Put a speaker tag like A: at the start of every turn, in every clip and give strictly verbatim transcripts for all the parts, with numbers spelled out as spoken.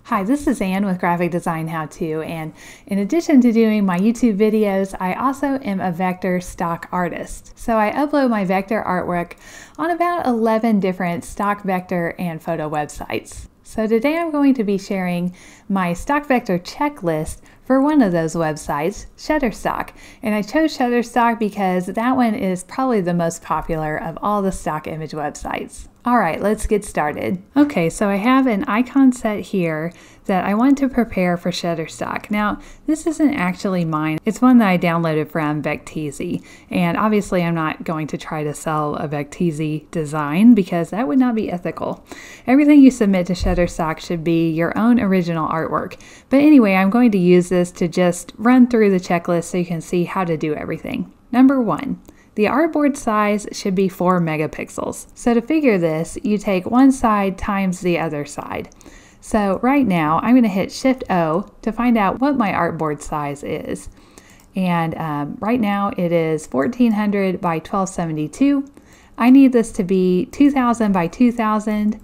A: Hi, this is Ann with Graphic Design How To, and in addition to doing my YouTube videos, I also am a vector stock artist. So I upload my vector artwork on about eleven different stock vector and photo websites. So today I'm going to be sharing my stock vector checklist for one of those websites, Shutterstock. And I chose Shutterstock because that one is probably the most popular of all the stock image websites. All right, let's get started. Okay, so I have an icon set here that I want to prepare for Shutterstock. Now, this isn't actually mine. It's one that I downloaded from Vecteezy. And obviously I'm not going to try to sell a Vecteezy design because that would not be ethical. Everything you submit to Shutterstock should be your own original artwork. But anyway, I'm going to use this to just run through the checklist so you can see how to do everything. Number one. The artboard size should be four megapixels. So to figure this, you take one side times the other side. So right now, I'm going to hit Shift O to find out what my artboard size is. And um, right now it is fourteen hundred by twelve seventy-two. I need this to be two thousand by two thousand,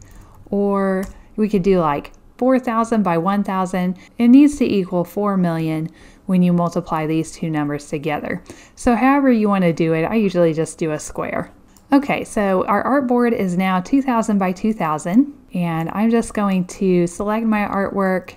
A: or we could do like four thousand by one thousand. It needs to equal four million when you multiply these two numbers together. So however you want to do it, I usually just do a square. Okay, so our artboard is now two thousand by two thousand, and I'm just going to select my artwork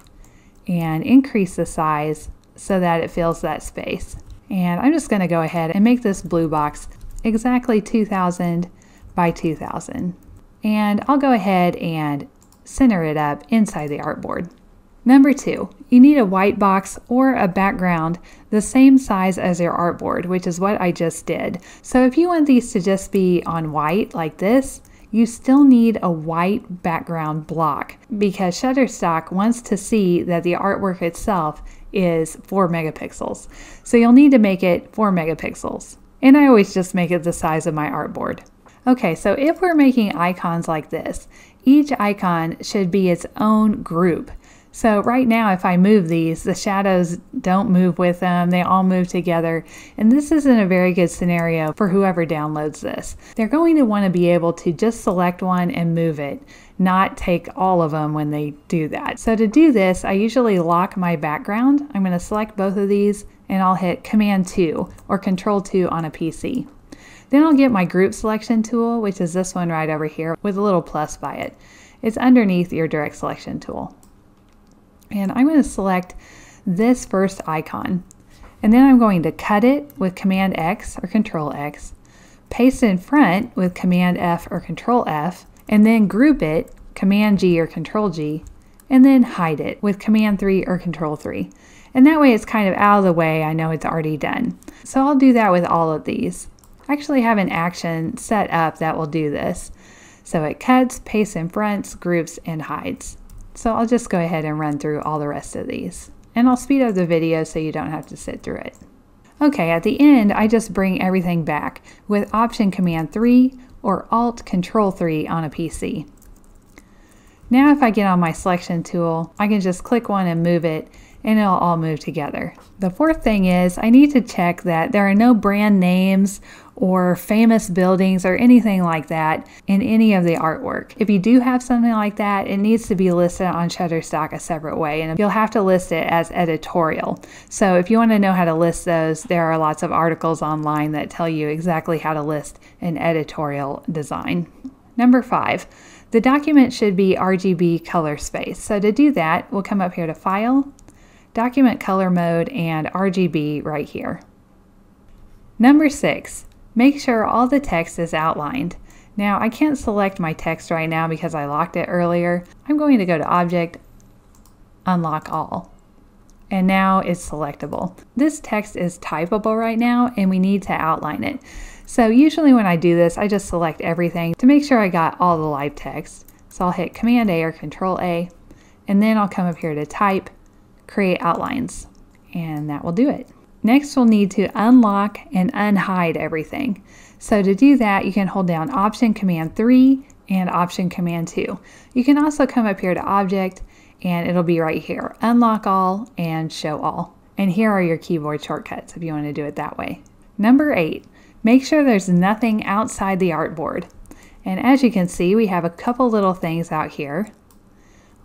A: and increase the size so that it fills that space. And I'm just going to go ahead and make this blue box exactly two thousand by two thousand. And I'll go ahead and center it up inside the artboard. Number two, you need a white box or a background the same size as your artboard, which is what I just did. So if you want these to just be on white like this, you still need a white background block because Shutterstock wants to see that the artwork itself is four megapixels. So you'll need to make it four megapixels. And I always just make it the size of my artboard. Okay, so if we're making icons like this, each icon should be its own group. So right now, if I move these, the shadows don't move with them. They all move together. And this isn't a very good scenario for whoever downloads this. They're going to want to be able to just select one and move it, not take all of them when they do that. So to do this, I usually lock my background. I'm going to select both of these and I'll hit Command two or Control two on a P C. Then I'll get my group selection tool, which is this one right over here with a little plus by it. It's underneath your direct selection tool. And I'm going to select this first icon. And then I'm going to cut it with Command X or Control X, paste it in front with Command F or Control F, and then group it, Command G or Control G, and then hide it with Command three or Control three. And that way it's kind of out of the way. I know it's already done. So I'll do that with all of these. I actually have an action set up that will do this. So it cuts, pastes in fronts, groups, and hides. So I'll just go ahead and run through all the rest of these. And I'll speed up the video so you don't have to sit through it. Okay, at the end, I just bring everything back with Option Command three or Alt Control three on a P C. Now if I get on my selection tool, I can just click one and move it, and it'll all move together. The fourth thing is I need to check that there are no brand names or famous buildings or anything like that in any of the artwork. If you do have something like that, it needs to be listed on Shutterstock a separate way, and you'll have to list it as editorial. So if you want to know how to list those, there are lots of articles online that tell you exactly how to list an editorial design. Number five, the document should be R G B color space. So to do that, we'll come up here to File, Document Color Mode, and R G B right here. Number six, make sure all the text is outlined. Now I can't select my text right now because I locked it earlier. I'm going to go to Object, Unlock All. And now it's selectable. This text is typable right now and we need to outline it. So usually when I do this, I just select everything to make sure I got all the live text. So I'll hit Command A or Control A, and then I'll come up here to Type, Create Outlines, and that will do it. Next, we'll need to unlock and unhide everything. So to do that, you can hold down Option Command three and Option Command two. You can also come up here to Object, and it'll be right here, Unlock All and Show All. And here are your keyboard shortcuts if you want to do it that way. Number eight, make sure there's nothing outside the artboard. And as you can see, we have a couple little things out here.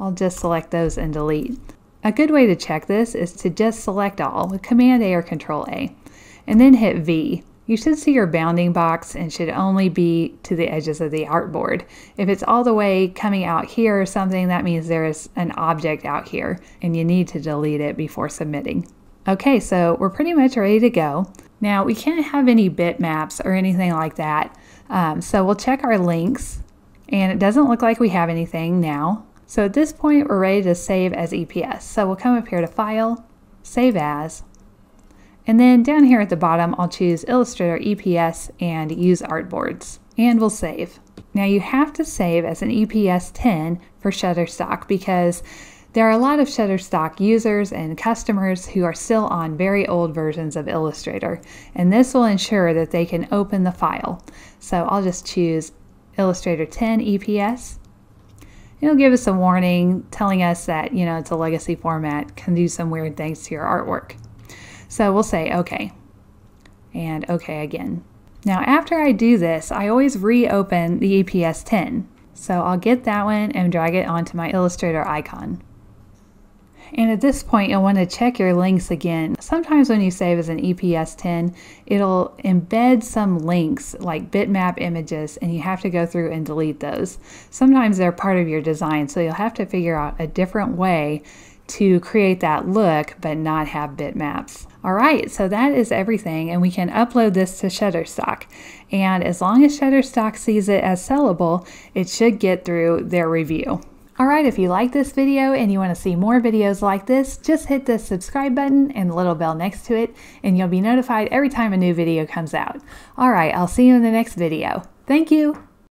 A: I'll just select those and delete. A good way to check this is to just select all with Command A or Control A, and then hit V. You should see your bounding box and should only be to the edges of the artboard. If it's all the way coming out here or something, that means there is an object out here and you need to delete it before submitting. Okay, so we're pretty much ready to go. Now we can't have any bitmaps or anything like that, um, so we'll check our links, and it doesn't look like we have anything now. So at this point we're ready to save as E P S. So we'll come up here to File, Save As, and then down here at the bottom I'll choose Illustrator E P S and Use Artboards, and we'll save. Now you have to save as an E P S ten for Shutterstock because there are a lot of Shutterstock users and customers who are still on very old versions of Illustrator, and this will ensure that they can open the file. So I'll just choose Illustrator ten E P S. It'll give us a warning telling us that, you know, it's a legacy format, can do some weird things to your artwork. So we'll say OK, and OK again. Now after I do this, I always reopen the E P S ten. So I'll get that one and drag it onto my Illustrator icon. And at this point, you'll want to check your links again. Sometimes when you save as an E P S ten, it'll embed some links like bitmap images, and you have to go through and delete those. Sometimes they're part of your design, so you'll have to figure out a different way to create that look but not have bitmaps. All right, so that is everything, and we can upload this to Shutterstock. And as long as Shutterstock sees it as sellable, it should get through their review. Alright, if you like this video and you want to see more videos like this, just hit the subscribe button and the little bell next to it, and you'll be notified every time a new video comes out. Alright, I'll see you in the next video. Thank you!